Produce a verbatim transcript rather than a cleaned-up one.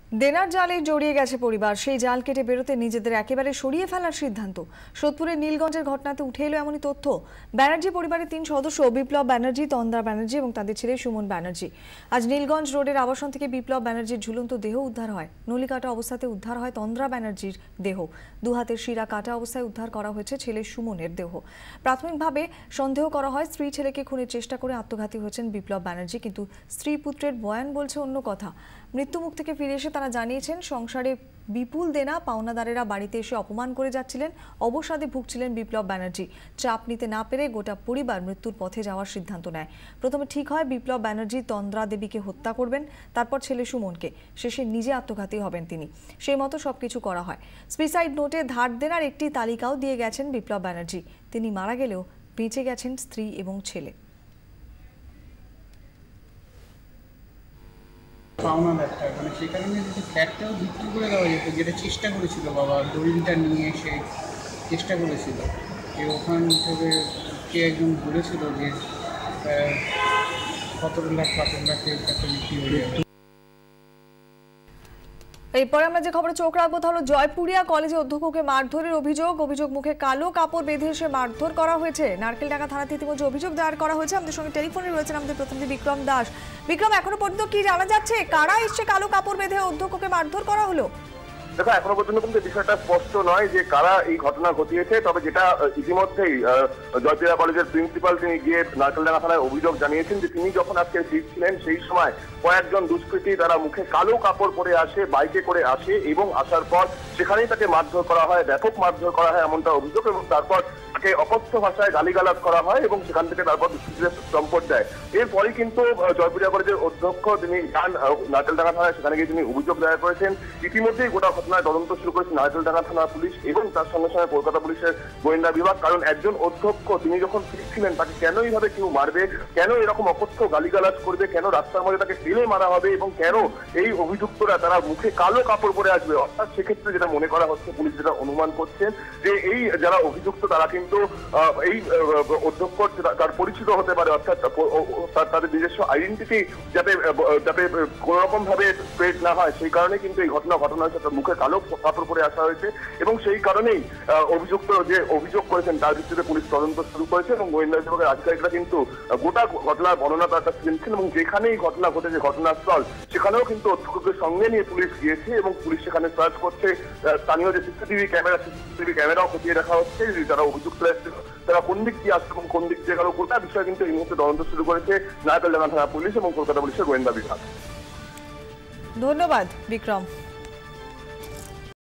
দেনার জালে জড়িয়ে গেছে পরিবার, সেই জাল কেটে বেরোতে নিজেদের একেবারে সরিয়ে ফেলার সিদ্ধান্ত। সোদপুরের নীলগঞ্জের ঘটনাতে উঠে এলো এমনই তথ্য। ব্যানার্জি পরিবারের তিন সদস্য বিপ্লব ব্যানার্জি, তন্দ্রা ব্যানার্জি এবং তাদের ছেলে সুমন ব্যানার্জি। আজ নীলগঞ্জ রোডের আবাসন থেকে বিপ্লব ব্যানার্জির ঝুলন্ত দেহ উদ্ধার হয়। নলি কাটা অবস্থাতে উদ্ধার হয় তন্দ্রা ব্যানার্জির দেহ। দু হাতের শিরা কাটা অবস্থায় উদ্ধার করা হয়েছে ছেলে সুমনের দেহ। প্রাথমিকভাবে সন্দেহ করা হয় স্ত্রী ছেলেকে খুনের চেষ্টা করে আত্মঘাতী হয়েছেন বিপ্লব ব্যানার্জি, কিন্তু স্ত্রী পুত্রের বয়ান বলছে অন্য কথা। মৃত্যুমুখ থেকে ফিরে এসে তারা জানিয়েছেন সংসারে বিপুল দেনা পাওনাদারেরা বাড়িতে এসে অপমান করে যাচ্ছিলেন, অবসাদে ভুগছিলেন বিপ্লব ব্যানার্জি। চাপ নিতে না পেরে গোটা পরিবার মৃত্যুর পথে যাওয়ার সিদ্ধান্ত নেয়। প্রথমে ঠিক হয় বিপ্লব ব্যানার্জি তন্দ্রা দেবীকে হত্যা করবেন, তারপর ছেলে সুমনকে, শেষে নিজে আত্মঘাতী হবেন তিনি। সেই মতো সবকিছু করা হয়। সুইসাইড নোটে ধার দেনার একটি তালিকাও দিয়ে গেছেন বিপ্লব ব্যানার্জি। তিনি মারা গেলেও বেঁচে গেছেন স্ত্রী এবং ছেলে। পাওনাদারটা মানে সেই কারণে যদি ফ্ল্যাটটাও বিক্রি করে দেওয়া যেত, যেটা চেষ্টা করেছিল বাবা, দড়িটা নিয়ে এসে চেষ্টা করেছিল। যে ওখান থেকে কে একজন বলেছিল যে সতেরো লাখ সতেরো লাখের কাছে বিক্রি হয়ে যাবে। এরপরে আমরা যে খবরে চোখ রাখবো তা হলো জয়পুরিয়া কলেজে অধ্যক্ষকে মারধরের অভিযোগ। অভিযোগ মুখে কালো কাপড় বেঁধে এসে মারধর করা হয়েছে। নারকেলডাঙ্গা থানাতে ইতিমধ্যে অভিযোগ দায়ের করা হয়েছে। আমাদের সঙ্গে টেলিফোনে রয়েছেন আমাদের প্রতিনিধি বিক্রম দাস। বিক্রম, এখনো পর্যন্ত কি জানা যাচ্ছে, কারা এসে কালো কাপড় বেঁধে অধ্যক্ষকে মারধর করা হলো? দেখো, এখনো পর্যন্ত কিন্তু বিষয়টা স্পষ্ট নয় যে কারা এই ঘটনা ঘটিয়েছে। তবে যেটা ইতিমধ্যেই জয়পুরিয়া কলেজের প্রিন্সিপাল তিনি গিয়ে নারকেলডাঙ্গা থানায় অভিযোগ জানিয়েছেন যে তিনি যখন আজকে ফিরছিলেন সেই সময় কয়েকজন দুষ্কৃতী তারা মুখে কালো কাপড় পরে আসে, বাইকে করে আসে এবং আসার পর সেখানেই তাকে মারধর করা হয়, ব্যাপক মারধর করা হয় এমনটা অভিযোগ। এবং তারপর তাকে অকথ্য ভাষায় গালিগালাজ করা হয় এবং সেখান থেকে তারপর দুষ্কৃতীদের চম্পট দেয়। এরপরই কিন্তু জয়পুরিয়া কলেজের অধ্যক্ষ তিনি যান নারকেলডাঙ্গা থানায়, সেখানে গিয়ে তিনি অভিযোগ দায়ের করেছেন। ইতিমধ্যেই গোটা ঘটনায় তদন্ত শুরু করেছে নারকেলডাঙ্গা থানা পুলিশ এবং তার সঙ্গে সঙ্গে কলকাতা পুলিশের গোয়েন্দা বিভাগ। কারণ একজন অধ্যক্ষ তিনি যখন ফিরছিলেন তাকে কেন এইভাবে কেউ মারবে, কেন এরকম অকথ্য গালিগালাজ করবে, কেন রাস্তার মধ্যে তাকে ফেলে মারা হবে এবং কেন এই অভিযুক্তরা তারা মুখে কালো কাপড় পরে আসবে। অর্থাৎ সেক্ষেত্রে যেটা মনে করা হচ্ছে, পুলিশ যেটা অনুমান করছেন যে এই যারা অভিযুক্ত তারা কিন্তু এই অধ্যক্ষ তার পরিচিত হতে পারে, অর্থাৎ তাদের নিজস্ব আইডেন্টিটি যাতে যাতে কোন রকম ভাবে স্প্রেড না হয় সেই কারণে কিন্তু এই ঘটনা ঘটনা হয়েছে। তার মুখে কালো কাপড় পরে আসা হয়েছে এবং সেই কারণেই অভিযুক্ত যে অভিযোগ করেছেন তার ভিত্তিতে পুলিশ তদন্ত শুরু করেছে এবং গোয়েন্দা বিভাগের আধিকারিকরা কিন্তু গোটা ঘটনার বর্ণনা তার কাছে দিচ্ছেন এবং যেখানেই ঘটনা ঘটেছে ঘটনাস্থল সেখানেও কিন্তু অধ্যক্ষকে সঙ্গে নিয়ে পুলিশ গিয়েছে এবং পুলিশ সেখানে সার্চ করছে। স্থানীয় যে সিসিটিভি ক্যামেরা সিসিটিভি ক্যামেরাও খতিয়ে দেখা হচ্ছে যারা অভিযুক্তরা এসেছিল তারা কোন দিক দিয়ে আসছে এবং কোন দিক দিয়ে গেল, গোটা বিষয় কিন্তু এই মুহূর্তে তদন্ত শুরু করেছে নারকেলডাঙ্গা থানা পুলিশ এবং কলকাতা পুলিশের গোয়েন্দা বিভাগ। ধন্যবাদ বিক্রম।